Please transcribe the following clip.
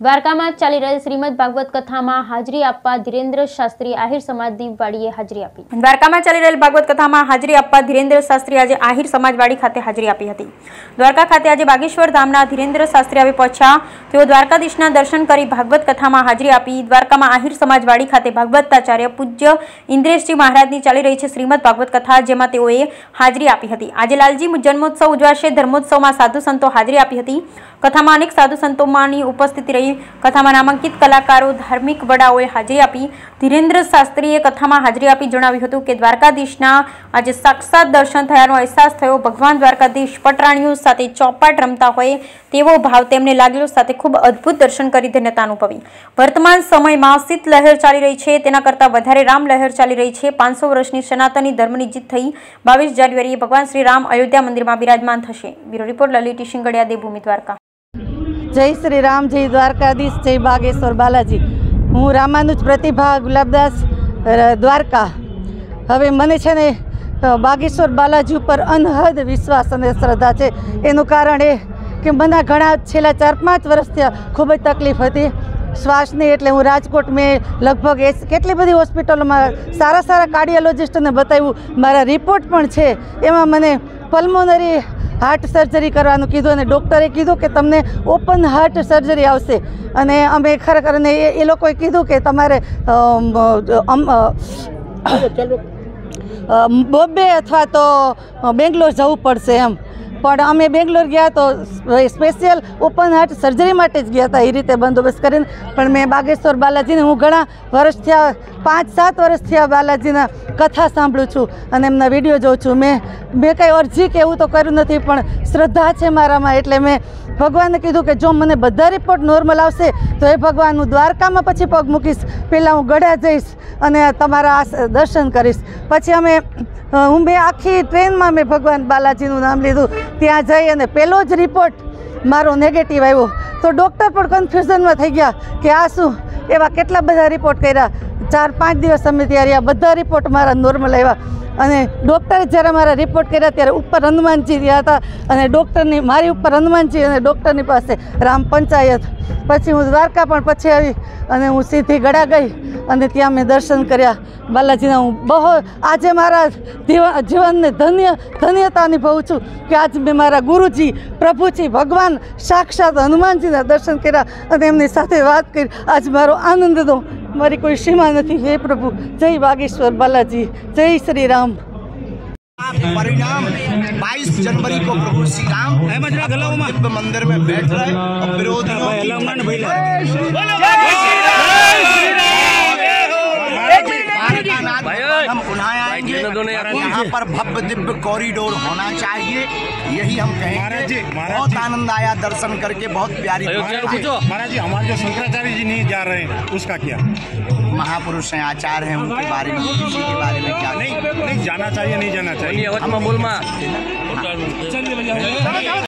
द्वारका में चाली रहेल श्रीमद भागवत कथा में हाजरी आपवा धीरेन्द्र शास्त्री आहिर समाजनी वाड़ीए हाजरी आपी। द्वारका में चाली रहेल भागवत कथा में हाजरी आपवा धीरेन्द्र शास्त्री आज आहिर समाजवाड़ी खाते हाजरी आपी हती। द्वारका खाते आज बागेश्वर धामना धीरेन्द्र शास्त्री आवी पहोंच्या। तेओ द्वारकाधीशना दर्शन करी भागवत कथा में हाजरी आपी। द्वारका में आहिर समाजवाड़ी खाते भागवताचार्य पूज्य इंद्रेशजी महाराजनी चाली रही है श्रीमद भागवत कथा, जेमां तेओए हाजरी आपी हती। आज लालजी जन्मोत्सव उजवाशे। धर्मोत्सव में साधु संतो हाजरी आपी हती। कथा में अनेक साधु संतों उपस्थिति रही। कथा में नामांकित कलाकारों धार्मिक वडाओए हाजरी आपी। धीरेन्द्र शास्त्रीए कथा में हाजरी आपी जणाव्युं हतुं के द्वारकाधीशना आज साक्षात दर्शन थयानो अहेसास थयो। भगवान द्वारकाधीश पटराणीओ साथे चौपाट रमता होय तेवो भाव तेमने लागेलो। साथे खूब अद्भुत दर्शन करी धन्यता अनुभवी। वर्तमान समय में शीत लहर चाली रही है, तेना करता वधारे राम लहर चाली रही है। 500 वर्षनी सनातनी धर्मनी जीत थई। 22 जान्युआरीए भगवान श्री राम अयोध्या मंदिर में विराजमान थशे। Bureau report Lalit Shingadia, Devbhoomi Dwarka. जय श्री राम, जय द्वारकाधीश, जय बागेश्वर बालाजी। हूँ रामानुज प्रतिभा गुलाबदास द्वारका। हवे मने छे ने बागेश्वर बालाजी पर अनहद विश्वास और श्रद्धा है। एनु कारण ए कि मना घणा छेल्ला 4-5 वर्षथी खूब ज तकलीफ हती श्वासनी। एटले हूँ राजकोट में लगभग केटली बधी होस्पिटलों में सारा सारा कार्डियोलॉजिस्ट ने बताव्युं। मारा रिपोर्ट पण छे, एमां मने पल्मोनरी हार्ट सर्जरी करवानुं कीधुं अने डॉक्टरे कीधुं के तमने ओपन हार्ट सर्जरी आवशे। अने अमे खरेखर ने ए लोकोए कीधुं के तमारे बॉम्बे अथवा तो बेंगलोर जवुं पड़शे एम। पण अमे बेंगलोर गया तो स्पेशियल ओपन हार्ट सर्जरी माटे ज गया था, ए रीते बंदोबस्त करीने। पण मैं बागेश्वर बालाजी ने हूँ घणा वर्ष थया 5-7 वर्ष थया बालाजीना कथा सांभळुं छुं अने एमना विडियो जोउं छुं। मैं कई अरजी के एवुं तो कर्युं नथी, पण श्रद्धा छे मारामां। एटले मैं भगवाने कीधुं कि जो मने बधा रिपोर्ट नॉर्मल आवशे तो ए भगवान हूँ द्वारकामां पछी पग मूकीश। पहेला हूँ गढ़ा जईश अने तमारा दर्शन करीश। पछी अमे मैं आखी ट्रेन में मैं भगवान बालाजीનું नाम लीधुं। त्यां जई अने पहेलो ज रिपोर्ट मारो नेगेटिव आव्यो तो डॉक्टर पण कन्फ्यूजन में थई गया कि आ शुं। एवा केटला बधा रिपोर्ट कर्या। 4-5 दिवस अमे त्यां रह्या, बधा रिपोर्ट मारा नॉर्मल आव्या। अने डॉक्टरे ज्यारे मारा रिपोर्ट कर्या त्यारे उपर हनुमानजी रह्या हता अने डॉक्टरनी मारी उपर हनुमानजी अने डॉक्टरनी पासे राम पंचायत। पछी हूँ द्वारका पण पछी आवी अने हूँ सीधी गढ़ा गई अने त्यां मैं दर्शन कर्या बालाजीना। हूँ बहुत आज मारा जीवन ने धन्यता अनुभवुं छुं कि आज मैं मारा गुरुजी प्रभुजी भगवान साक्षात हनुमानजीना दर्शन कर्या अने एमनी साथे वात करी। आज मारो आनंदनो मारी कोई सीमा नहीं। हे प्रभु, जय बागेश्वर बालाजी, जय श्री राम। परिणाम 22 जनवरी को प्रभु श्री राम दिव्य मंदिर में बैठ रहे और विरोधियों हम उन्हें आएंगे। यहाँ पर भव्य दिव्य कॉरिडोर होना चाहिए, यही हम कहेंगे। बहुत आनंद आया दर्शन करके, बहुत प्यारी। महाराज जी, हमारे जो शंकराचार्य जी नहीं जा रहे हैं उसका क्या? महापुरुष हैं, आचार्य हैं, उनके बारे में किसी के बारे में क्या नहीं जाना चाहिए, नहीं जाना चाहिए।